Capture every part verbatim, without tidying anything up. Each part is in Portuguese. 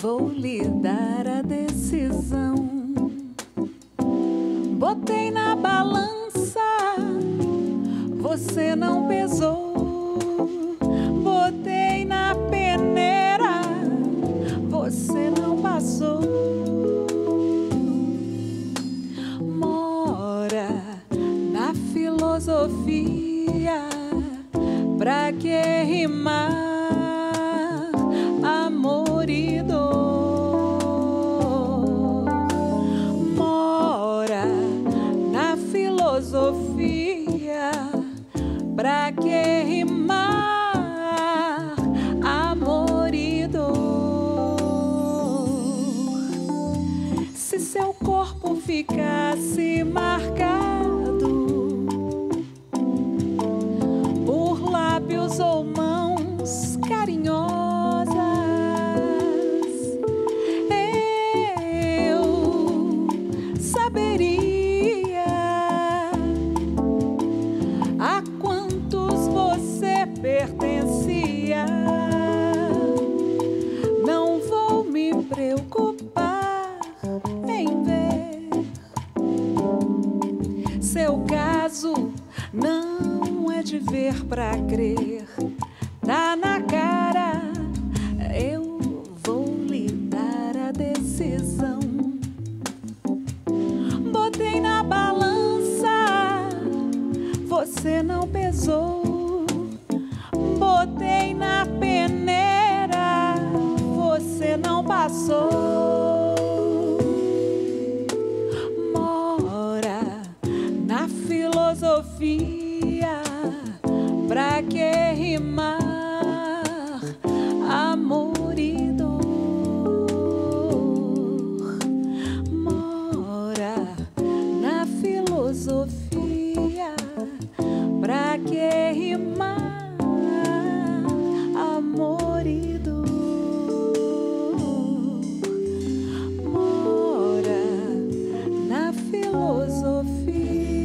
vou lhe dar a decisão. Botei na balança, você não pesou. Botei na peneira, você não passou. Mora na filosofia, pra que rimar amor e dor? Mora na filosofia, pra que rimar amor e dor? Se seu corpo ficasse marcado por lábios ou mãos carinhosas, eu saberia a quantos você pertencia. Não vou me preocupar em ver seu caso, não é de ver pra crer. Tá na cara, eu vou lhe dar a decisão. Botei na balança, você não pesou. Botei na peneira, você não passou. Mora na filosofia, pra que rimar amor e dor? Mora na filosofia, pra que rimar amor e dor? Mora na filosofia.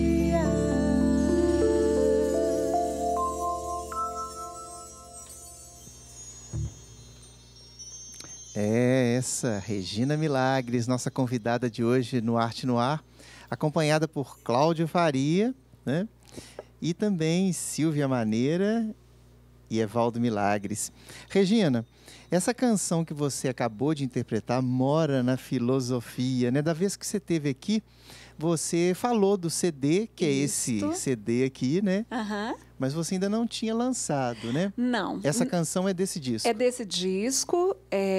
É essa, Regina Milagres, nossa convidada de hoje no Arte no Ar, acompanhada por Cláudio Faria, né? E também Silvia Maneira e Evaldo Milagres. Regina, essa canção que você acabou de interpretar mora na filosofia, né? Da vez que você esteve aqui, você falou do C D, que é Isto. esse C D aqui, né? Aham. Mas você ainda não tinha lançado, né? Não. Essa canção é desse disco. É desse disco,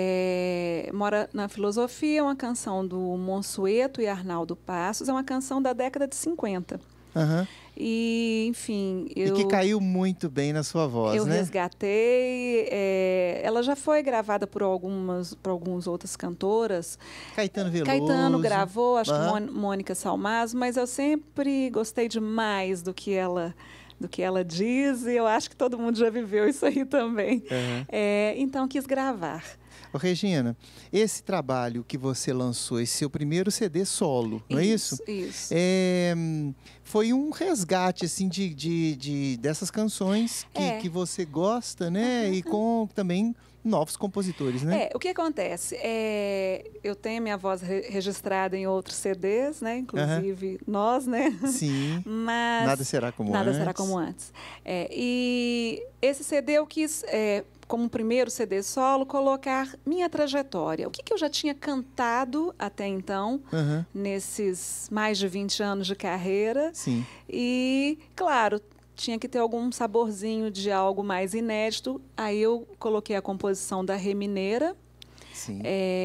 é... Mora na Filosofia, é uma canção do Monsueto e Arnaldo Passos, é uma canção da década de cinquenta. Aham. E, enfim, eu... E que caiu muito bem na sua voz, Eu né? resgatei, é, ela já foi gravada por algumas, por algumas outras cantoras. Caetano Veloso. Caetano gravou, acho Aham. que Mon- Mônica Salmazo, mas eu sempre gostei demais do que ela, do que ela diz, e eu acho que todo mundo já viveu isso aí também. Aham. É, então quis gravar. Ô, Regina, esse trabalho que você lançou, esse seu primeiro C D solo, não é isso? Isso. É, hum, foi um resgate, assim, de, de, de- dessas canções que, É. que você gosta, né? E com também novos compositores, né? É, o que acontece? É, eu tenho minha voz re- registrada em outros C Ds, né? Inclusive nós, né? Sim. Mas Nada será como nada antes. será como antes. É, e esse C D eu quis, é, como primeiro C D solo, colocar minha trajetória. O que, que eu já tinha cantado até então, Aham. nesses mais de vinte anos de carreira. Sim. E, claro, tinha que ter algum saborzinho de algo mais inédito. Aí eu coloquei a composição da Rê Mineira. Sim.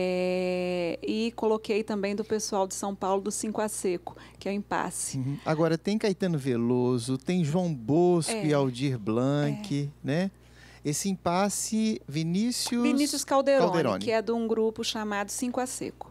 É, e coloquei também do pessoal de São Paulo, do Cinco a Seco, que é o Impasse. Uhum. Agora, tem Caetano Veloso, tem João Bosco É. e Aldir Blanc, né? Esse Impasse, Vinícius... Vinícius Calderoni, Calderoni. que é de um grupo chamado Cinco a Seco.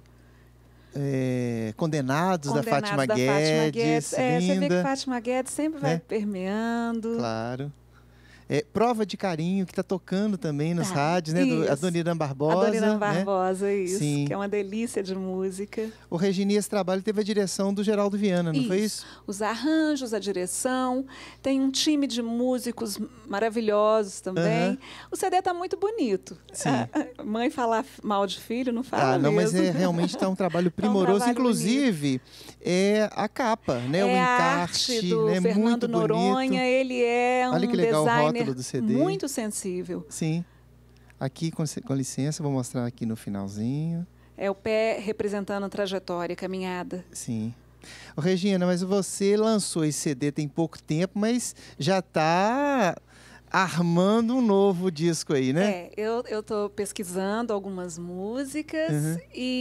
É, Condenados, da Condenados Fátima da Fátima Guedes, Guedes. É, você vê que linda. Fátima Guedes sempre vai É. permeando. Claro. É, Prova de Carinho, que está tocando também nas ah, rádios, né? Do, a Dona Irã Barbosa. A Dona Irã Barbosa, né? isso. Sim. Que é uma delícia de música. O Regina, esse trabalho teve a direção do Geraldo Viana, não isso. foi isso? Os arranjos, a direção. Tem um time de músicos maravilhosos também. Uhum. O C D está muito bonito. Sim. A mãe falar mal de filho, não fala ah, não, mesmo. Mas é, realmente está um trabalho primoroso. É um trabalho Inclusive, bonito. é a capa, né? É o a encarte, arte do né? Fernando muito Noronha. bonito. Ele é um Olha que legal designer o rótulo do C D. muito sensível. Sim. Aqui, com, com licença, vou mostrar aqui no finalzinho. É o pé representando a trajetória, a caminhada. Sim. Ô, Regina, mas você lançou esse C D tem pouco tempo, mas já está armando um novo disco aí, né? É, eu eu estou pesquisando algumas músicas uhum.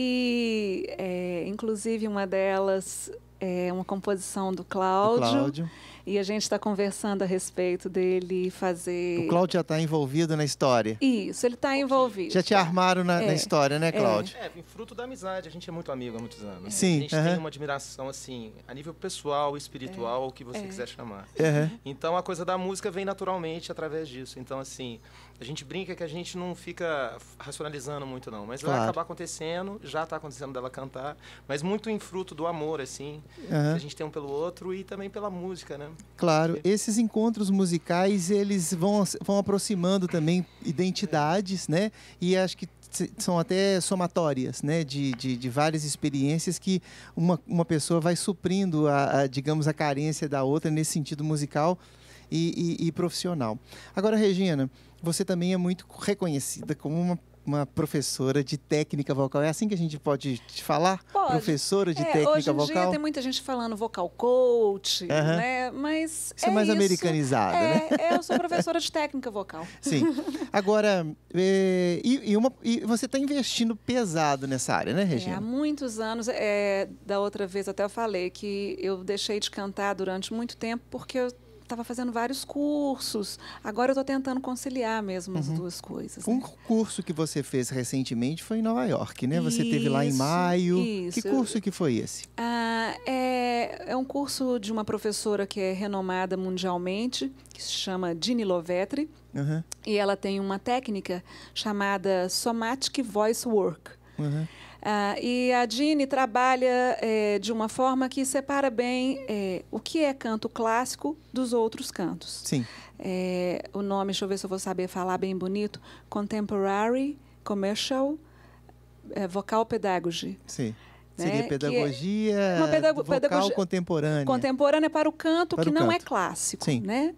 e, é, inclusive, uma delas é uma composição do Cláudio. Do Cláudio. E a gente está conversando a respeito dele fazer... O Cláudio já está envolvido na história. Isso, ele está envolvido. Já te armaram na, é, na história, né, Cláudio? É, vem fruto da amizade. A gente é muito amigo há muitos anos. Sim. A gente uh-huh. tem uma admiração, assim, a nível pessoal, espiritual, é, o que você é. quiser chamar. Uh-huh. Então, a coisa da música vem naturalmente através disso. Então, assim, a gente brinca que a gente não fica racionalizando muito, não. Mas claro. vai acabar acontecendo, já está acontecendo dela cantar. Mas muito em fruto do amor, assim, uh-huh. que a gente tem um pelo outro e também pela música, né? Claro. Esses encontros musicais, eles vão, vão aproximando também identidades, é. né? E acho que são até somatórias, né? De, de, de várias experiências que uma, uma pessoa vai suprindo, a, a, digamos, a carência da outra nesse sentido musical e, e, e profissional. Agora, Regina, você também é muito reconhecida como uma uma professora de técnica vocal. É assim que a gente pode te falar? Pode. Professora de é, técnica hoje em vocal? Dia tem muita gente falando vocal coach, uh-huh. né? Mas isso é, é mais isso. americanizada, é, né? É, eu sou professora de técnica vocal. Sim. Agora, é, e, e, uma, e você está investindo pesado nessa área, né, Regina? É, há muitos anos. É, da outra vez até eu falei que eu deixei de cantar durante muito tempo porque eu estava fazendo vários cursos. Agora eu estou tentando conciliar mesmo as uhum. duas coisas. Um né? curso que você fez recentemente foi em Nova York, né? Você isso, esteve lá em maio. Isso. Que curso que foi esse? Ah, é, é um curso de uma professora que é renomada mundialmente, que se chama Ginny Lovetri. Uhum. E ela tem uma técnica chamada Somatic Voice Work. Uhum. Ah, e a Ginny trabalha é, de uma forma que separa bem é, o que é canto clássico dos outros cantos. Sim. É, o nome, deixa eu ver se eu vou saber falar bem bonito, Contemporary Commercial é, Vocal Pedagogy. Sim. Né? Seria pedagogia, é uma pedago vocal pedagogia contemporânea. Contemporânea para o canto para que o não canto. é clássico. Sim. Né?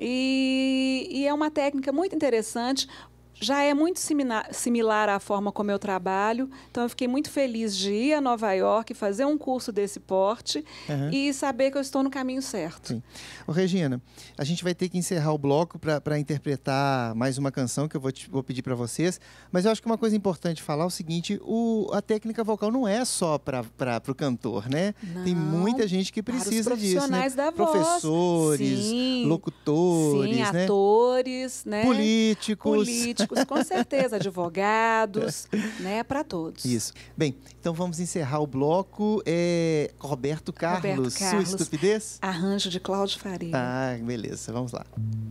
E, e é uma técnica muito interessante. Já é muito similar, similar à forma como eu trabalho, então eu fiquei muito feliz de ir a Nova York, fazer um curso desse porte uhum. e saber que eu estou no caminho certo. Sim. Ô, Regina, a gente vai ter que encerrar o bloco para interpretar mais uma canção que eu vou, te, vou pedir para vocês, mas eu acho que uma coisa importante falar é o seguinte, o, a técnica vocal não é só para o cantor, né? Não, tem muita gente que precisa disso, né? Da Professores, sim, locutores, sim, né? atores, né? Políticos. Políticos. Com certeza, advogados, né, para todos. Isso. Bem, então vamos encerrar o bloco. É, Roberto Carlos, Roberto Carlos, Sua Estupidez? Arranjo de Cláudio Faria. Ah, beleza, vamos lá.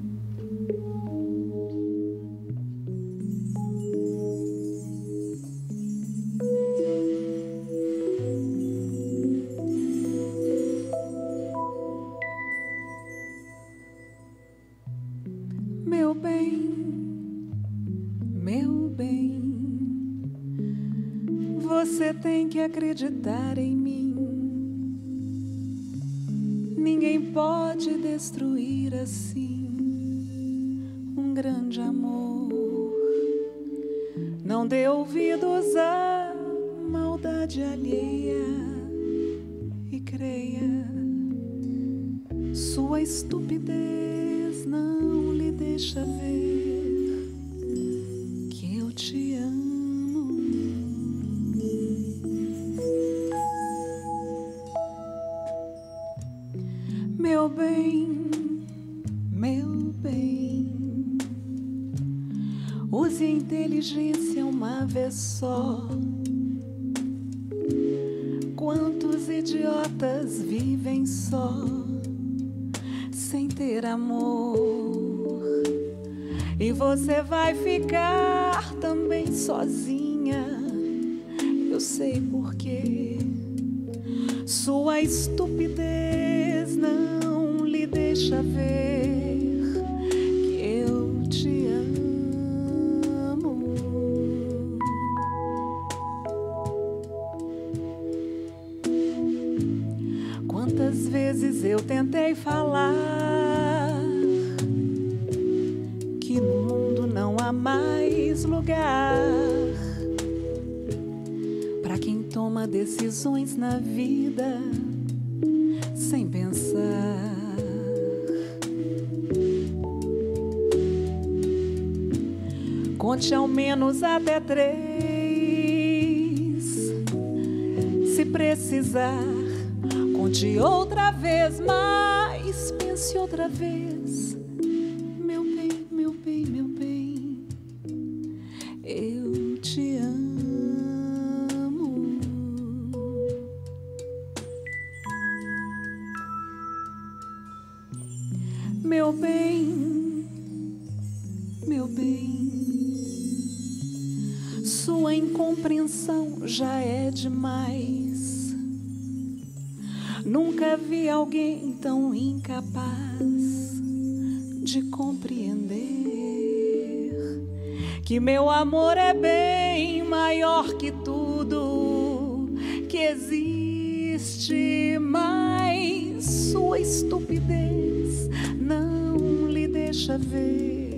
Meu bem, meu bem, você tem que acreditar em mim. Ninguém pode destruir assim um grande amor. Não dê ouvidos à maldade alheia e creia, sua estupidez não lhe deixa ver que eu te amo. Meu bem, meu bem, use a inteligência uma vez só. Quantos idiotas vivem só, sem ter amor? e você vai ficar também sozinha. Eu sei porquê. Sua estupidez não lhe deixa ver que eu te amo. Quantas vezes eu tentei falar que no mundo não há mais lugar para quem toma decisões na vida sem pensar. Conte ao menos até três, se precisar. Conte outra vez, mas pense outra vez. Meu bem, meu bem, meu bem, eu te amo. Meu bem, meu bem, sua incompreensão já é demais. Nunca vi alguém tão incapaz de compreender que meu amor é bem maior que tudo que existe, mas sua estupidez não lhe deixa ver